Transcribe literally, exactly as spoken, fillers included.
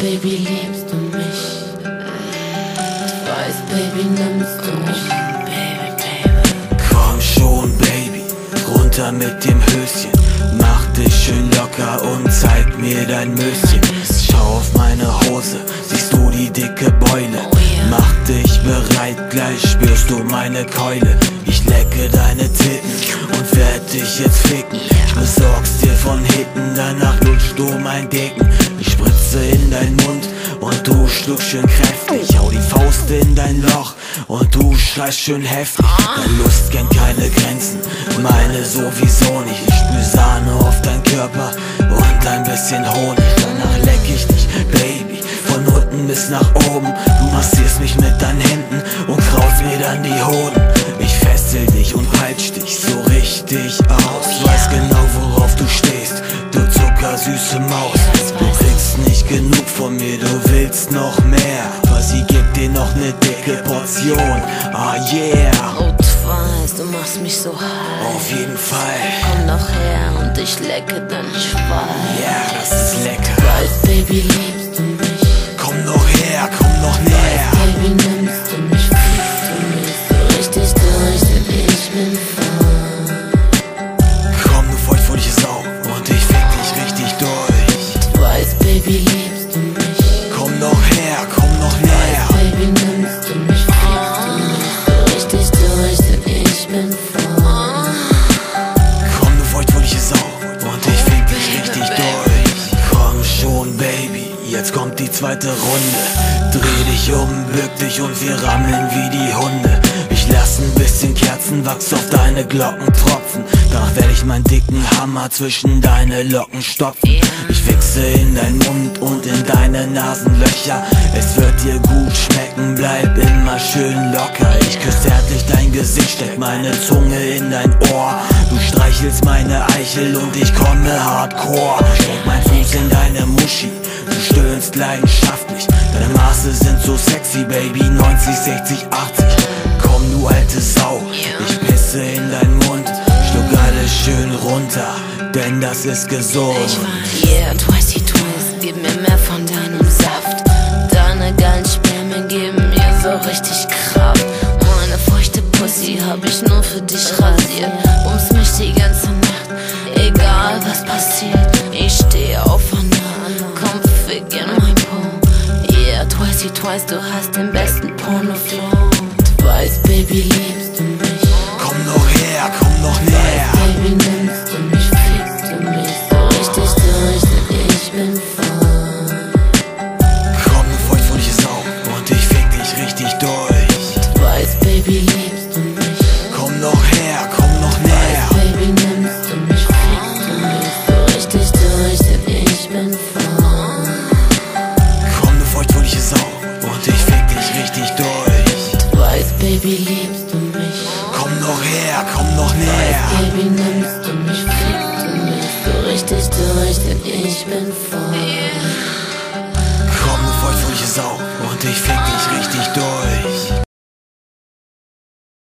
Baby, liebst du mich? Ich weiß, Baby, nimmst du mich? Baby, Baby. Komm schon, Baby, runter mit dem Höschen. Mach dich schön locker und zeig mir dein Möschen. Schau auf meine Hose, siehst du die dicke Beule? Mach dich bereit, gleich spürst du meine Keule. Ich lecke deine Titten und werd dich jetzt ficken. Ich besorg's dir von hinten, danach lutschst du mein Dicken. Ich spritze in deinen Mund und du schluckst schön kräftig. Hau die Faust in dein Loch und du schreist schön heftig. Deine Lust kennt keine Grenzen, meine sowieso nicht. Ich spür Sahne auf dein Körper und ein bisschen Honig. Danach leck ich dich, Baby, von unten bis nach oben. Du massierst mich mit deinen Händen und kraust mir dann die Hoden. Ich fessel dich und peitsch dich so richtig aus. Weiß genau, worauf du stehst, du zuckersüße Maus. Du kriegst nicht genug von mir, du willst noch mehr. Was ich geb dir noch ne dicke Portion, ah yeah. Oh, du weißt, du machst mich so heiß. Auf jeden Fall. Komm noch her und ich lecke deinen Schweif. Ja, yeah, das ist lecker. Weiß, Baby, liebst du mich? Komm noch her, komm noch näher. Baby, nimmst du mich, fühlst du mich so richtig durch, denn ich bin fein. Komm, du feuchtfröhliche Sau, und ich fick dich richtig durch. Du weißt, Baby, liebst du mich? Komm noch her, komm noch näher. Baby, nimmst du mich, fühlst du mich so richtig durch, denn ich bin fein. Komm, du feuchtfröhliche Sau, und ich fick dich richtig durch. Komm schon, Baby, jetzt kommt die zweite Runde. Dreh dich um, bück dich und wir rammeln wie die Hunde. Ich lass ein bisschen Kerzenwachs auf deine Glocken tropfen. Danach werde ich meinen dicken Hammer zwischen deine Locken stopfen. Ich wichse in deinen Mund und in deine Nasenlöcher. Es wird dir gut schmecken, bleib immer schön locker. Ich küsse zärtlich dein Gesicht, steck meine Zunge in dein Ohr. Du streichelst meine Eichel und ich komme hardcore. Steck mein Fuß in deine Muschi, du stöhnst leidenschaftlich. Deine Maße sind so sexy, Baby, neunzig, sechzig, achtzig. Komm, du alte Sau, ich pisse in deinen Mund. Schluck alles schön runter, denn das ist gesund. Ich war yeah, twice, twice, gib mir mehr von deinem Saft. Deine geilen Spermien geben mir so richtig Kraft. Meine feuchte Pussy hab ich nur für dich rasiert. Bums mich die ganze Nacht, egal was passiert. Ich stehe aufeinander, komm fick in mein Po. Yeah, twice, twice, du hast den besten Pornoflow. Du weißt, Baby, liebst du mich? Komm noch her, komm noch näher. Baby, nimmst du mich, fickst du mich so richtig durch, denn ich bin fein. Komm, du feuchtfröhliche Sau, und ich fick dich richtig durch. Du weißt, Baby, liebst du mich? Komm noch her, komm noch näher. Baby, nimmst du mich, fickst du mich so richtig durch, denn ich bin fein. Komm, du feuchtfröhliche Sau, und ich fick dich richtig durch. Du weißt, Baby, liebst du mich? Komm noch her, komm noch näher. Baby, nimmst du mich, fickst du mich so richtig durch, denn ich bin fein.